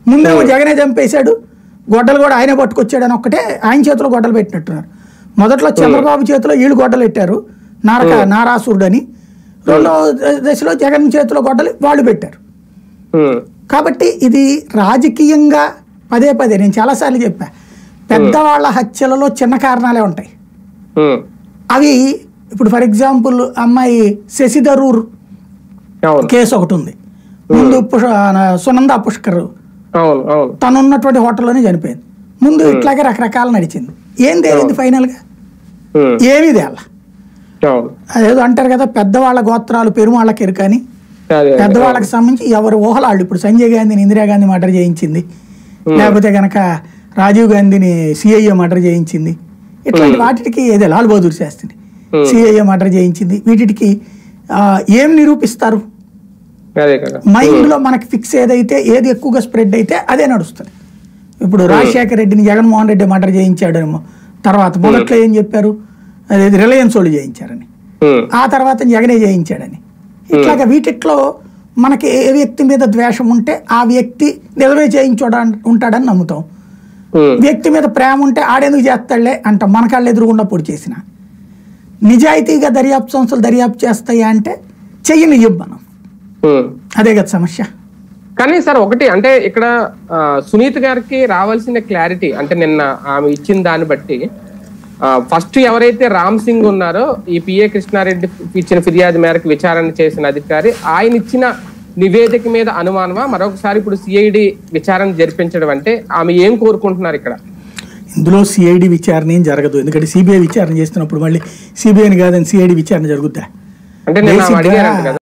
ముందేమో జగనే చంపేశాడు, గొడ్డలు కూడా ఆయనే పట్టుకొచ్చాడు అని ఒక్కటే ఆయన చేతిలో గొడ్డలు పెట్టినట్టున్నారు. మొదట్లో చంద్రబాబు చేతిలో వీళ్ళు గొడ్డలు పెట్టారు, నారాసురుడు అని. రెండో దశలో జగన్ చేతిలో గొడ్డలు వాళ్ళు పెట్టారు. కాబట్టి ఇది రాజకీయంగా పదే పదే నేను చాలాసార్లు చెప్పా, పెద్దవాళ్ళ హత్యలలో చిన్న కారణాలే ఉంటాయి. అవి ఇప్పుడు ఫర్ ఎగ్జాంపుల్ అమ్మాయి శశి థరూర్ కేసు ఒకటి ఉంది. ముందు సునంద పుష్కర్ తను ఉన్నటువంటి హోటల్లోనే చనిపోయింది. ముందు ఇట్లాగే రకరకాల నడిచింది. ఏం తేలింది ఫైనల్ గా? ఏమీ తేల. అదేదో అంటారు కదా, పెద్దవాళ్ళ గోత్రాలు పెరుమాళ్ళకి ఎరుకని. పెద్దవాళ్ళకి సంబంధించి ఎవరు ఊహలాళ్ళు. ఇప్పుడు సంజయ్ గాంధీని ఇందిరాగాంధీ మర్డర్ చేయించింది, లేకపోతే గనక రాజీవ్ గాంధీని సిఐఏ మర్డర్ చేయించింది. ఇట్లాంటి వాటికి ఏదో లాల్ బహదూర్ శాస్త్రిని సిఐఏ మర్డర్ చేయించింది. వీటికి ఏం నిరూపిస్తారు? మైండ్ లో మనకి ఫిక్స్ ఏదైతే, ఏది ఎక్కువగా స్ప్రెడ్ అయితే అదే నడుస్తుంది. ఇప్పుడు రాజశేఖర రెడ్డిని జగన్మోహన్ రెడ్డి మర్డర్ చేయించాడేమో, తర్వాత మొదట్లో ఏం చెప్పారు, అదేది రిలయన్స్ వాళ్ళు చేయించారని, ఆ తర్వాత జగనే చేయించాడని. ఇట్లాగా వీటిట్లో మనకి ఏ వ్యక్తి మీద ద్వేషం ఉంటే ఆ వ్యక్తి నిజమే చేయించోడా ఉంటాడని నమ్ముతాం. వ్యక్తి మీద ప్రేమ ఉంటే ఆడేందుకు చేస్తాడులే అంటాం, మన కాళ్ళు ఎదురుగుండా పొడి చేసిన. నిజాయితీగా దర్యాప్తు సంస్థలు దర్యాప్తు చేస్తాయా అంటే చెయ్యని మనం. అదే కదా సమస్య. కానీ సార్ ఒకటి అంటే ఇక్కడ సునీత గారికి రావాల్సిన క్లారిటీ అంటే నిన్న ఆమె ఇచ్చిన దాన్ని బట్టి ఫస్ట్ ఎవరైతే రామ్ సింగ్ ఉన్నారో ఈ పిఏ కృష్ణారెడ్డి ఇచ్చిన ఫిర్యాదు మేరకు విచారణ చేసిన అధికారి, ఆయన ఇచ్చిన నివేదిక మీద అనుమానమా? మరొకసారి ఇప్పుడు సిఐడి విచారణ జరిపించడం అంటే ఆమె ఏం కోరుకుంటున్నారు ఇక్కడ? ఇందులో సిఐడి విచారణ ఏం జరగదు. ఎందుకంటే సిబిఐ విచారణ చేస్తున్నప్పుడు మళ్ళీ సిబిఐని కాదని సిఐడి విచారణ జరుగుద్దా? అంటే నేను అడిగాను కదా.